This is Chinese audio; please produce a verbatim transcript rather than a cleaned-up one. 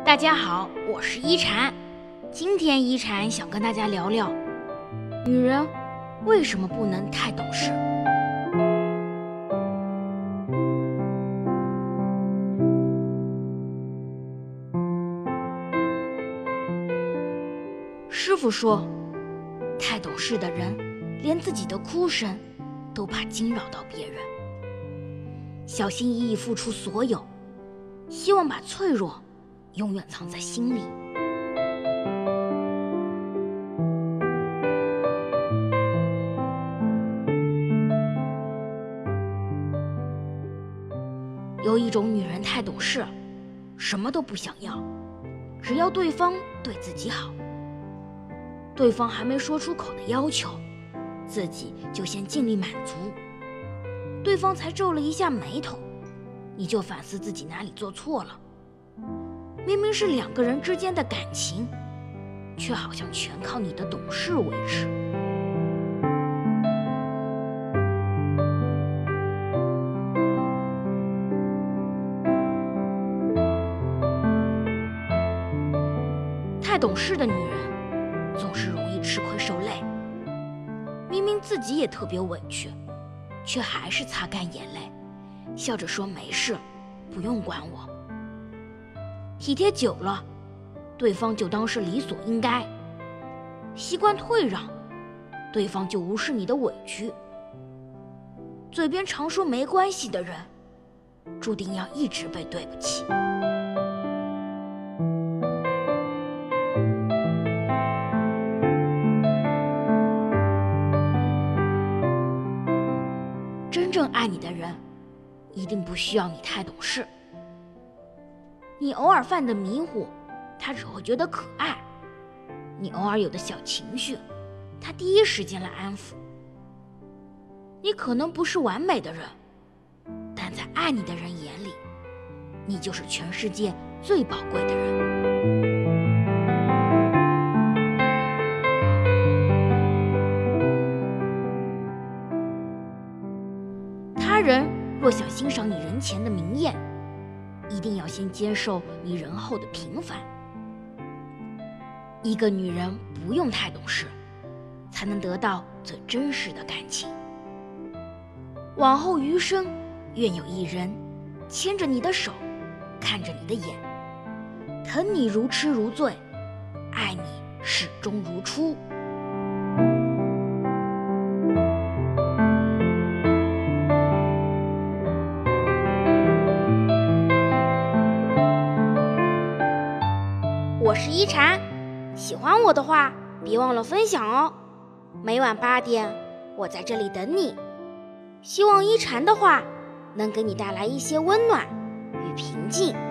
大家好，我是一禅。今天一禅想跟大家聊聊，女人为什么不能太懂事。师傅说，太懂事的人连自己的哭声都怕惊扰到别人，小心翼翼付出所有，希望把脆弱永远藏在心里。有一种女人太懂事，什么都不想要，只要对方对自己好。对方还没说出口的要求，自己就先尽力满足。对方才皱了一下眉头，你就反思自己哪里做错了。明明是两个人之间的感情，却好像全靠你的懂事维持。太懂事的女人总是容易吃亏受累，明明自己也特别委屈，却还是擦干眼泪，笑着说没事，不用管我。体贴久了，对方就当是理所应该；习惯退让，对方就无视你的委屈。嘴边常说没关系的人，注定要一直被对不起。真正爱你的人，一定不需要你太懂事。你偶尔犯的迷糊，他只会觉得可爱；你偶尔有的小情绪，他第一时间来安抚。你可能不是完美的人，但在爱你的人眼里，你就是全世界最宝贵的人。他人若想欣赏你人前的明艳，一定要先接受你人后的平凡。一个女人不用太懂事，才能得到最真实的感情。往后余生，愿有一人牵着你的手，看着你的眼，疼你如痴如醉，爱你始终如初。我是一禅，喜欢我的话，别忘了分享哦。每晚八点，我在这里等你。希望一禅的话能给你带来一些温暖与平静。